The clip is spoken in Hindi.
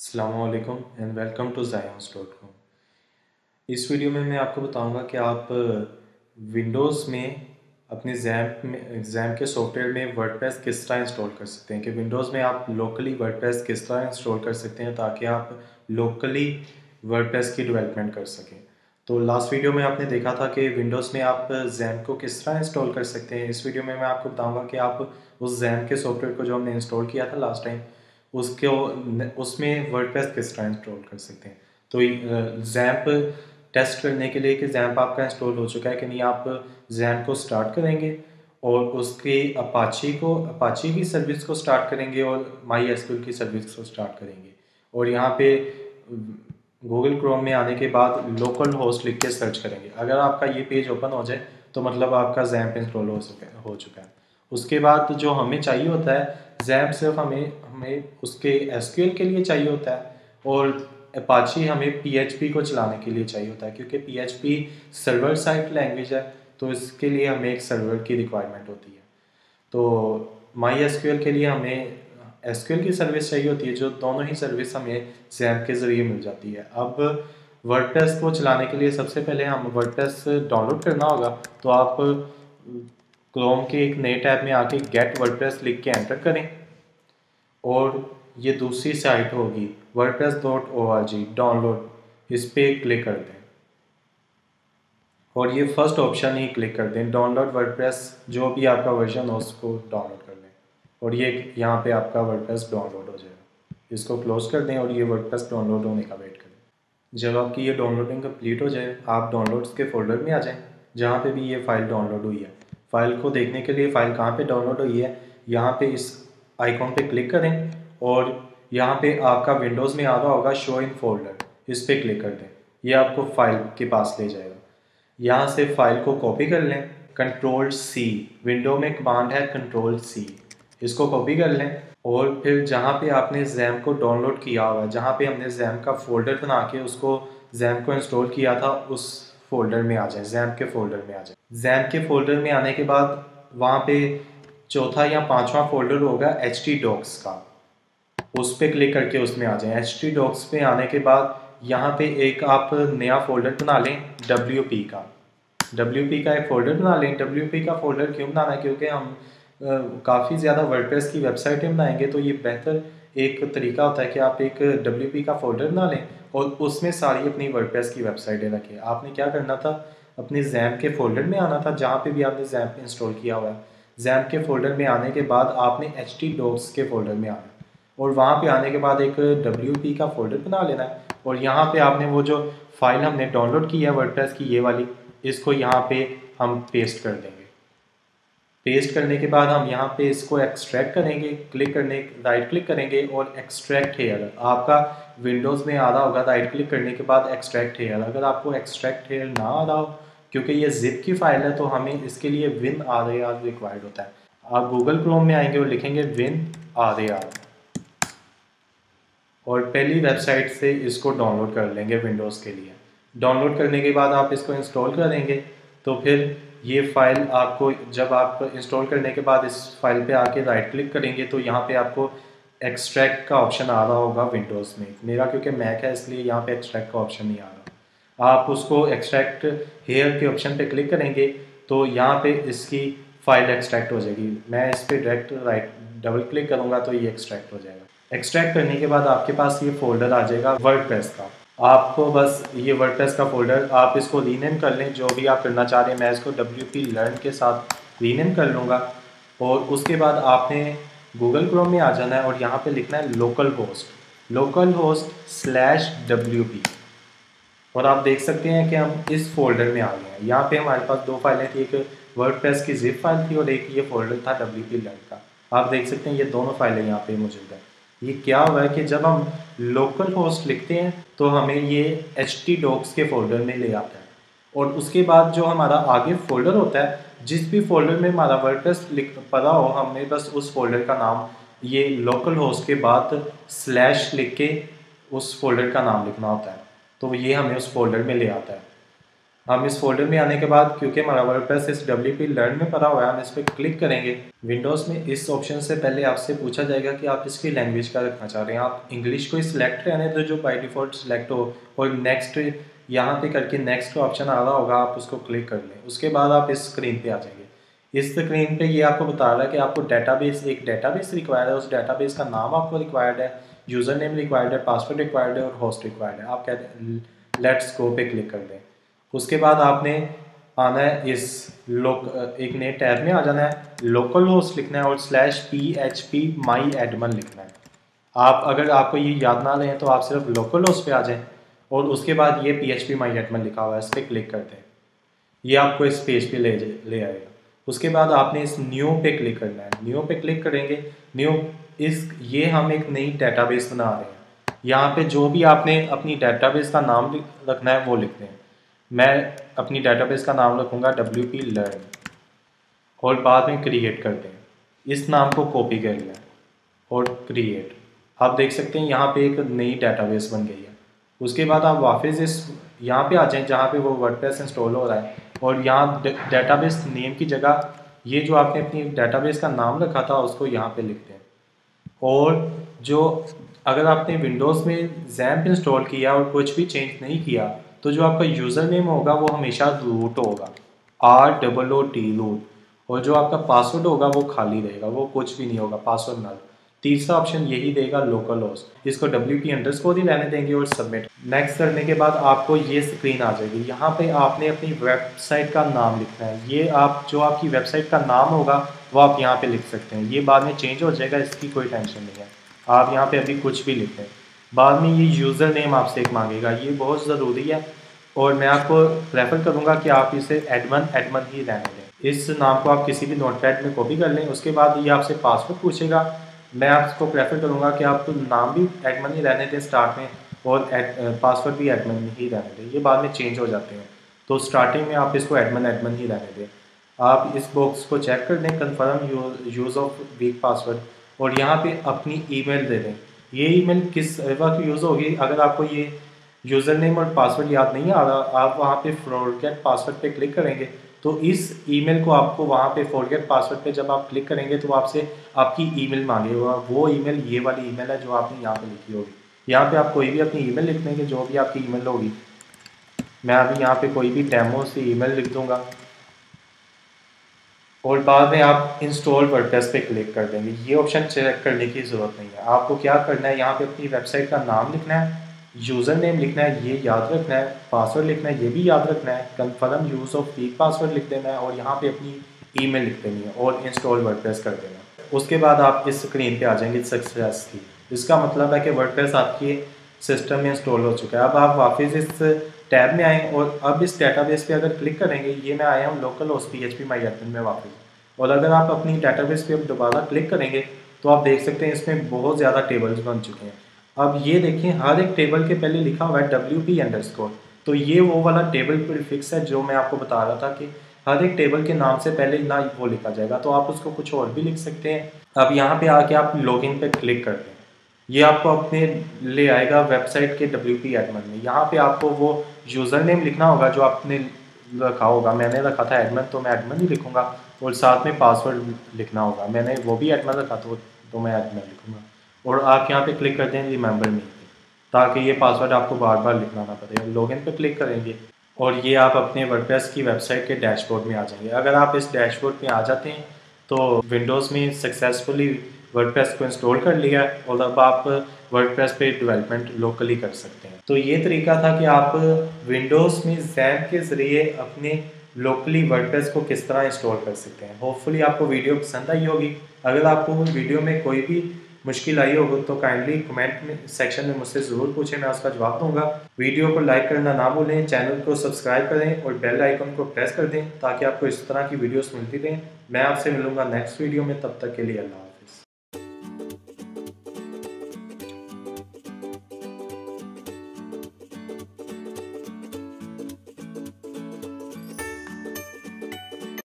अस्सलामुअलैकुम एंड वेलकम टू Zaions.com। इस वीडियो में मैं आपको बताऊंगा कि आप विंडोज़ में अपने XAMPP के सॉफ्टवेयर में वर्डप्रेस किस तरह इंस्टॉल कर सकते हैं कि विंडोज़ में आप लोकली वर्डप्रेस किस तरह इंस्टॉल कर सकते हैं ताकि आप लोकली वर्डप्रेस की डेवलपमेंट कर सकें। तो लास्ट वीडियो में आपने देखा था कि विंडोज़ में आप XAMPP को किस तरह इंस्टॉल कर सकते हैं। इस वीडियो में मैं आपको बताऊँगा कि आप उस XAMPP के सॉफ्टवेयर को जो हमने इंस्टॉल किया था लास्ट टाइम उसमें वर्डप्रेस किस तरह इंस्टॉल कर सकते हैं। तो XAMPP टेस्ट करने के लिए कि XAMPP आपका इंस्टॉल हो चुका है कि नहीं, आप XAMPP को स्टार्ट करेंगे और उसके अपाची की सर्विस को स्टार्ट करेंगे और MySQL की सर्विस को स्टार्ट करेंगे और यहाँ पे गूगल क्रोम में आने के बाद लोकल होस्ट लिख के सर्च करेंगे। अगर आपका ये पेज ओपन हो जाए तो मतलब आपका XAMPP इंस्टॉल हो चुका है। उसके बाद जो हमें चाहिए होता है, XAMPP सिर्फ हमें उसके SQL के लिए चाहिए होता है और अपाची हमें PHP को चलाने के लिए चाहिए होता है, क्योंकि PHP सर्वर साइड लैंग्वेज है तो इसके लिए हमें एक सर्वर की रिक्वायरमेंट होती है। तो MySQL के लिए हमें SQL की सर्विस चाहिए होती है, जो दोनों ही सर्विस हमें XAMPP के ज़रिए मिल जाती है। अब वर्डप्रेस को चलाने के लिए सबसे पहले हम वर्डप्रेस डाउनलोड करना होगा, तो आप क्रोम के एक नए टैब में आके गेट वर्डप्रेस लिख के एंटर करें और ये दूसरी साइट होगी wordpress.org डाउनलोड, इस पर क्लिक कर दें और ये फर्स्ट ऑप्शन ही क्लिक कर दें, डाउनलोड वर्डप्रेस। जो भी आपका वर्जन हो उसको डाउनलोड कर लें और ये यहाँ पे आपका वर्डप्रेस डाउनलोड हो जाएगा। इसको क्लोज कर दें और ये वर्डप्रेस डाउनलोड होने का वेट करें। जब आपकी ये डाउनलोडिंग कंप्लीट हो जाए, आप डाउनलोड्स के फोल्डर में आ जाएं जहाँ पे भी ये फ़ाइल डाउनलोड हुई है। फ़ाइल को देखने के लिए फ़ाइल कहाँ पे डाउनलोड हुई है, यहाँ पे इस आइकॉन पे क्लिक करें और यहाँ पे आपका विंडोज़ में आ रहा होगा शो इन फोल्डर, इस पर क्लिक कर दें। ये आपको फ़ाइल के पास ले जाएगा। यहाँ से फ़ाइल को कॉपी कर लें, Ctrl+C, विंडो में कमांड है Ctrl+C, इसको कॉपी कर लें और फिर जहाँ पे आपने XAMPP को डाउनलोड किया हुआ है, जहाँ पे हमने XAMPP का फोल्डर बना के उसको XAMPP को इंस्टॉल किया था, उस फोल्डर में आ जाए, XAMPP के फोल्डर में आ जाए। XAMPP के फोल्डर में आने के बाद वहाँ पे चौथा या पांचवा फोल्डर होगा htdocs का, उस पर क्लिक करके उसमें आ जाएं। htdocs पे आने के बाद यहाँ पे एक आप नया फोल्डर बना लें WP का। WP का एक फ़ोल्डर बना लें। WP का फ़ोल्डर क्यों बनाना है, क्योंकि हम काफ़ी ज़्यादा वर्डप्रेस की वेबसाइटें बनाएंगे तो ये बेहतर एक तरीका होता है कि आप एक WP का फ़ोल्डर बना लें और उसमें सारी अपनी वर्डप्रेस की वेबसाइटें रखें। आपने क्या करना था, अपने XAMPP के फ़ोल्डर में आना था जहाँ पे भी आपने XAMPP इंस्टॉल किया हुआ है। XAMPP के फ़ोल्डर में आने के बाद आपने htdocs के फ़ोल्डर में आना है और वहाँ पे आने के बाद एक WP का फ़ोल्डर बना लेना है और यहाँ पे आपने वो जो फाइल हमने डाउनलोड की है वर्डप्रेस की, ये वाली, इसको यहाँ पे हम पेस्ट कर देंगे। पेस्ट करने के बाद हम यहाँ पे इसको एक्सट्रैक्ट करेंगे, राइट क्लिक करेंगे और एक्सट्रैक्ट हेयर, आपका विंडोज़ में आ रहा होगा राइट क्लिक करने के बाद एक्सट्रैक्ट हेयर। अगर आपको एक्सट्रैक्ट हेयर ना आ रहा हो, क्योंकि ये जिप की फाइल है, तो हमें इसके लिए WinRAR रिक्वायर्ड होता है। आप गूगल क्रोम में आएंगे और लिखेंगे WinRAR और पहली वेबसाइट से इसको डाउनलोड कर लेंगे विंडोज़ के लिए। डाउनलोड करने के बाद आप इसको इंस्टॉल करेंगे तो फिर ये फ़ाइल आपको, जब आप इंस्टॉल करने के बाद इस फाइल पे आके राइट क्लिक करेंगे तो यहाँ पे आपको एक्सट्रैक्ट का ऑप्शन आ रहा होगा विंडोज़ में। मेरा क्योंकि मैक है इसलिए यहाँ पे एक्सट्रैक्ट का ऑप्शन नहीं आ रहा। आप उसको एक्सट्रैक्ट हेयर के ऑप्शन पे क्लिक करेंगे तो यहाँ पे इसकी फ़ाइल एक्सट्रैक्ट हो जाएगी। मैं इस पर डायरेक्ट राइट डबल क्लिक करूँगा तो ये एक्सट्रैक्ट हो जाएगा। एक्सट्रैक्ट करने के बाद आपके पास ये फोल्डर आ जाएगा वर्डप्रेस का। आपको बस ये वर्डप्रेस का फोल्डर, आप इसको रीनेम कर लें जो भी आप करना चाह रहे हैं। मैं इसको WP Learn के साथ रीनेम कर लूँगा और उसके बाद आपने गूगल क्रोम में आ जाना है और यहाँ पे लिखना है localhost/WP और आप देख सकते हैं कि हम इस फोल्डर में आ गए हैं। यहाँ पे हमारे पास दो फाइलें थी, एक वर्डप्रेस की जिप फाइल थी और एक ये फोल्डर था WP Learn का। आप देख सकते हैं ये दोनों फाइलें यहाँ पे मौजूद है। ये क्या हुआ है कि जब हम लोकल होस्ट लिखते हैं तो हमें ये htdocs के फोल्डर में ले आता है और उसके बाद जो हमारा आगे फोल्डर होता है, जिस भी फोल्डर में हमारा वर्डप्रेस पड़ा हो, हमें बस उस फोल्डर का नाम ये लोकल होस्ट के बाद स्लैश लिख के उस फोल्डर का नाम लिखना होता है, तो ये हमें उस फोल्डर में ले आता है। हम इस फोल्डर में आने के बाद क्योंकि हमारा वर्डप्रेस इस WP लर्न में पड़ा हुआ है, हम इस पर क्लिक करेंगे। विंडोज़ में इस ऑप्शन से पहले आपसे पूछा जाएगा कि आप इसकी लैंग्वेज क्या रखना चाह रहे हैं। आप इंग्लिश को ही सिलेक्ट रहने दो जो बाय डिफ़ॉल्ट सिलेक्ट हो, और नेक्स्ट यहाँ पे करके नेक्स्ट का ऑप्शन आ रहा होगा, आप उसको क्लिक कर लें। उसके बाद आप इस स्क्रीन पे आ जाएंगे। इस स्क्रीन पे ये आपको बता रहा है कि आपको एक डेटाबेस रिक्वायर्ड है, उस डेटाबेस का नाम आपको रिक्वायर्ड है, यूज़र नेम रिक्वायर्ड है, पासवर्ड रिक्वायर्ड है और होस्ट रिक्वायर्ड है। आप कहते हैं लेट्स गो पे क्लिक कर दें। उसके बाद आपने आना है इस एक नए टैब में आ जाना है, लोकल होस्ट लिखना है और /php my admin लिखना है। आप अगर आपको ये याद ना रहे तो आप सिर्फ लोकल होस्ट पे आ जाएं और उसके बाद ये php my admin लिखा हुआ है, इस पर क्लिक करते हैं। ये आपको इस पेज पे ले आएगा। उसके बाद आपने इस न्यू पे क्लिक करना है। न्यू पे क्लिक करेंगे, न्यू ये हम एक नई डेटाबेस बना रहे हैं। यहाँ पे जो भी आपने अपनी डेटाबेस का नाम रखना है वो लिखते हैं। मैं अपनी डेटाबेस का नाम रखूँगा WP लर्न और बाद में क्रिएट करते हैं। इस नाम को कॉपी कर लें और क्रिएट। आप देख सकते हैं यहाँ पे एक नई डेटाबेस बन गई है। उसके बाद आप वापस इस यहाँ पे आ जाएं जहाँ पे वो वर्डप्रेस इंस्टॉल हो रहा है, और यहाँ डेटाबेस नेम की जगह ये जो आपने अपनी डेटाबेस का नाम रखा था उसको यहाँ पे लिखते हैं। और जो अगर आपने विंडोज़ में XAMPP इंस्टॉल किया और कुछ भी चेंज नहीं किया तो जो आपका यूज़र नेम होगा वो हमेशा रूट होगा, ROOT रूट, और जो आपका पासवर्ड होगा वो खाली रहेगा, वो कुछ भी नहीं होगा, पासवर्ड नल। तीसरा ऑप्शन यही देगा लोकल होस्ट, इसको WP_ ही रहने देंगे और सबमिट। नेक्स्ट करने के बाद आपको ये स्क्रीन आ जाएगी। यहाँ पे आपने अपनी वेबसाइट का नाम लिखना है। ये आप जो आपकी वेबसाइट का नाम होगा वो आप यहाँ पे लिख सकते हैं। ये बाद में चेंज हो जाएगा, इसकी कोई टेंशन नहीं है। आप यहाँ पे अभी कुछ भी लिख दें। बाद में ये यूज़र नेम आपसे एक मांगेगा, ये बहुत ज़रूरी है और मैं आपको रेफ़र करूँगा कि आप इसे एडमन ही रहने दें। इस नाम को आप किसी भी नोटपैड में कॉपी कर लें। उसके बाद ये आपसे पासवर्ड पूछेगा। मैं आपको प्रेफर करूँगा कि आप नाम भी एडमन ही रहने दें स्टार्ट में, और पासवर्ड भी एडमन ही रहने दें। ये बाद में चेंज हो जाते हैं, तो स्टार्टिंग में आप इसको एडमन ही रहने दें। आप इस बॉक्स को चेक कर दें, confirm use of weak password, और यहाँ पे अपनी ईमेल दे दें। ये ईमेल किस वक्त यूज़ होगी, अगर आपको ये यूज़र नेम और पासवर्ड याद नहीं आ रहा, आप वहाँ पे फॉरगेट पासवर्ड पे क्लिक करेंगे तो इस ईमेल को आपको वहाँ पे फॉरगेट पासवर्ड पे जब आप क्लिक करेंगे तो आपसे आपकी ईमेल मांगेगा। वो ईमेल ये वाली ईमेल है जो आपने यहाँ पे लिखी होगी। यहाँ पे आप कोई भी अपनी ईमेल लिख देंगे, जो भी आपकी ईमेल होगी। मैं अभी यहाँ पे कोई भी डेमो से ईमेल लिख दूँगा और बाद में आप इंस्टॉल वर्डप्रेस पे क्लिक कर देंगे। ये ऑप्शन चेक करने की ज़रूरत नहीं है। आपको क्या करना है, यहाँ पे अपनी वेबसाइट का नाम लिखना है, यूज़र नेम लिखना है, ये याद रखना है, पासवर्ड लिखना है, ये भी याद रखना है, confirm use of weak password लिख देना है और यहाँ पे अपनी ईमेल लिख देनी है और इंस्टॉल वर्डप्रेस कर देना है। उसके बाद आप इस स्क्रीन पे आ जाएंगे सक्सेस की। इसका मतलब है कि वर्डप्रेस आपके सिस्टम में इंस्टॉल हो चुका है। अब आप वापस इस टैब में आएँ और अब इस डेटाबेस पे अगर क्लिक करेंगे, ये मैं आया हूँ local host PHP my admin में वापस, और अगर आप अपनी डेटाबेस पे अब दोबारा क्लिक करेंगे तो आप देख सकते हैं इसमें बहुत ज़्यादा टेबल्स बन चुके हैं। अब ये देखें, हर एक टेबल के पहले लिखा हुआ है WP_, तो ये वो वाला टेबल प्रीफिक्स है जो मैं आपको बता रहा था कि हर एक टेबल के नाम से पहले ना वो लिखा जाएगा, तो आप उसको कुछ और भी लिख सकते हैं। अब यहाँ पे आके आप लॉगिन पे क्लिक करते हैं, ये आपको अपने ले आएगा वेबसाइट के WP एडमिन में। यहाँ पे आपको वो यूज़र नेम लिखना होगा जो आपने रखा होगा। मैंने रखा था एडमिन, तो मैं एडमिन ही लिखूँगा, और साथ में पासवर्ड लिखना होगा। मैंने वो भी एडमिन रखा तो मैं एडमिन लिखूँगा, और आप यहाँ पे क्लिक करते हैं रिमेंबर मी, ताकि ये पासवर्ड आपको बार बार लिखना ना पड़े। लॉगिन पे क्लिक करेंगे और ये आप अपने वर्डप्रेस की वेबसाइट के डैशबोर्ड में आ जाएंगे। अगर आप इस डैशबोर्ड में आ जाते हैं तो विंडोज़ में सक्सेसफुली वर्डप्रेस को इंस्टॉल कर लिया और अब आप वर्डप्रेस पे डेवलपमेंट लोकली कर सकते हैं। तो ये तरीका था कि आप विंडोज़ में XAMPP के ज़रिए अपने लोकली वर्डप्रेस को किस तरह इंस्टॉल कर सकते हैं। होपफुली आपको वीडियो पसंद आई होगी। अगर आपको वीडियो में कोई भी मुश्किल आई होगी तो काइंडली कमेंट सेक्शन में मुझसे ज़रूर पूछें, मैं उसका जवाब दूंगा। वीडियो को लाइक करना ना भूलें, चैनल को सब्सक्राइब करें और बेल आइकन को प्रेस कर दें ताकि आपको इस तरह की वीडियोस मिलती रहें। मैं आपसे मिलूंगा नेक्स्ट वीडियो में, तब तक के लिए अल्लाह।